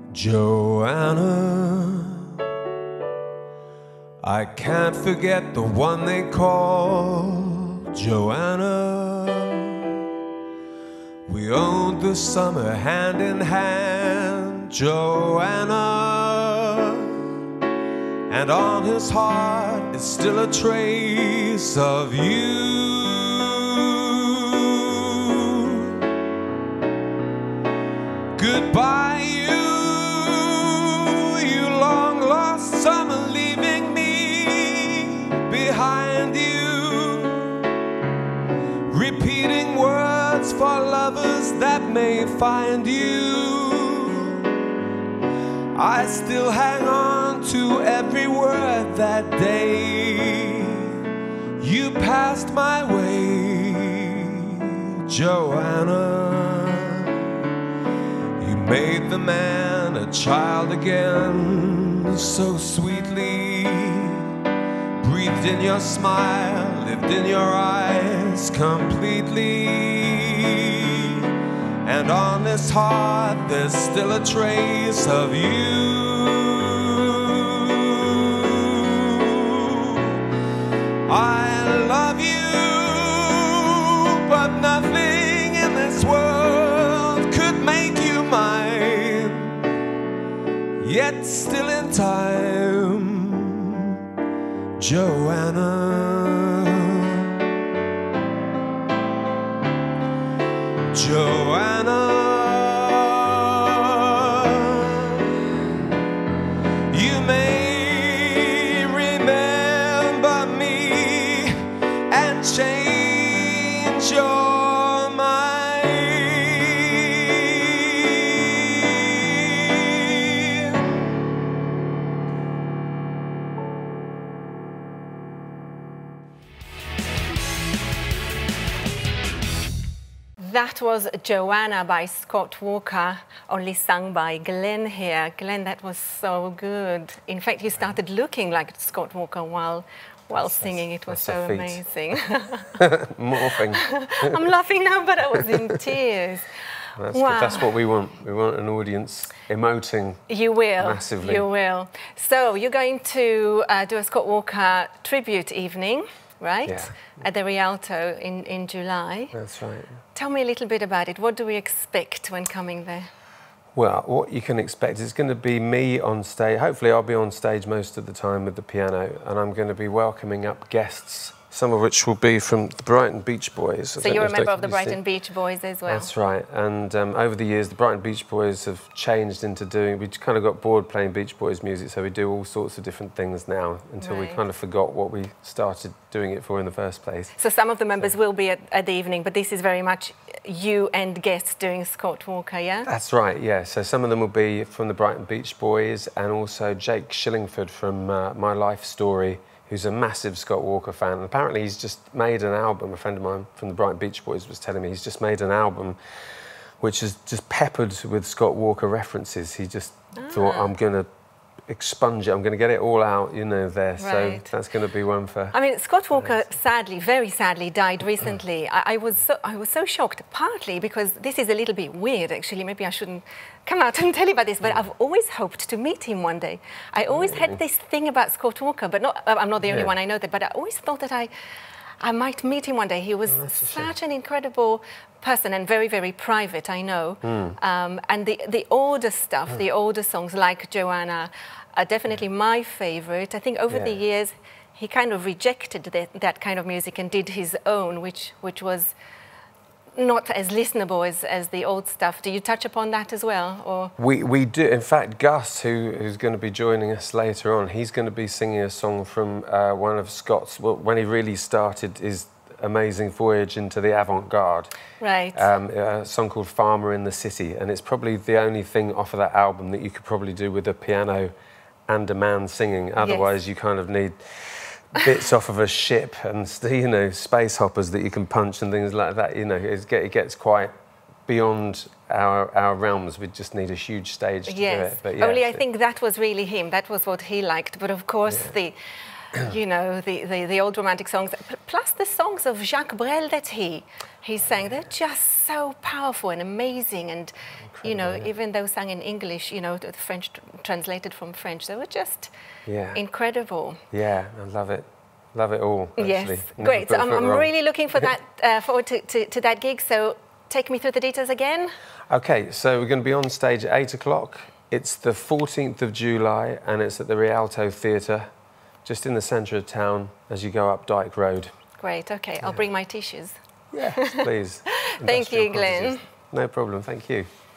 Joanna, I can't forget the one they call Joanna. We owned the summer hand in hand, Joanna. And on his heart is still a trace of you. Goodbye, you long lost summer, leaving me behind you, repeating words for lovers that may find you. I still hang on to every word that day you passed my way, Joanna. Made the man a child again so sweetly, breathed in your smile, lived in your eyes completely. And on this heart there's still a trace of you. I love you, but nothing in this world could make you mine. Yet still in time, Joanna. Joanna, you may remember me and change your mind. That was Joanna by Scott Walker, only sung by Glenn here. Glenn, that was so good. In fact, you started looking like Scott Walker while singing. It was so amazing. Morphing. I'm laughing now, but I was in tears. That's good. That's what we want. We want an audience emoting. You will. Massively. You will. So you're going to do a Scott Walker tribute evening, right? Yeah. At the Rialto in July. That's right. Tell me a little bit about it. What do we expect when coming there? Well, what you can expect is going to be me on stage. Hopefully I'll be on stage most of the time with the piano, and I'm going to be welcoming up guests, some of which will be from the Brighton Beach Boys. So you're a member of the Brighton Beach Boys as well? That's right. And over the years, the Brighton Beach Boys have changed into doing... We kind of got bored playing Beach Boys music, so we do all sorts of different things now until we kind of forgot what we started doing it for in the first place. So some of the members will be at the evening, but this is very much you and guests doing Scott Walker, yeah? That's right, yeah. So some of them will be from the Brighton Beach Boys, and also Jake Shillingford from My Life Story, who's a massive Scott Walker fan. And apparently he's just made an album. A friend of mine from the Brighton Beach Boys was telling me he's just made an album which is just peppered with Scott Walker references. He just thought, I'm going to expunge it, I'm going to get it all out, you know, there. Right. So that's going to be one for... I mean, Scott Walker, sadly, very sadly, died recently. I was so shocked, partly because this is a little bit weird, actually. Maybe I shouldn't come out and tell you about this, but I've always hoped to meet him one day. I always had this thing about Scott Walker, but I'm not the only one, I know that, but I always thought that I might meet him one day. He was such an incredible person and very, very private, I know. And the older stuff, the older songs like Joanna, are definitely my favourite. I think over the years he kind of rejected that kind of music and did his own, which was not as listenable as the old stuff. Do you touch upon that as well? Or We do. In fact, Gus, who's going to be joining us later on, he's going to be singing a song from one of Scott's, well, when he really started his amazing voyage into the avant-garde. Right. A song called Farmer in the City, and it's probably the only thing off of that album that you could probably do with a piano and a man singing. Otherwise, you kind of need bits off of a ship and, you know, space hoppers that you can punch and things like that. You know, it gets quite beyond our realms. We just need a huge stage to do it. But yeah, only I think that was really him. That was what he liked. But of course, you know, the old romantic songs, plus the songs of Jacques Brel that he sang. They're just so powerful and amazing. And, you know, even though sang in English, you know, the French translated from French, they were just incredible. Yeah, I love it. Love it all, actually. Yes, great. So I'm really looking for that, forward to that gig. So take me through the details again. Okay, so we're going to be on stage at 8 o'clock. It's the 14th of July and it's at the Rialto Theatre, just in the centre of town as you go up Dyke Road. Great, okay. I'll bring my tissues. Yes, please. Thank you, Glenn. No problem, thank you.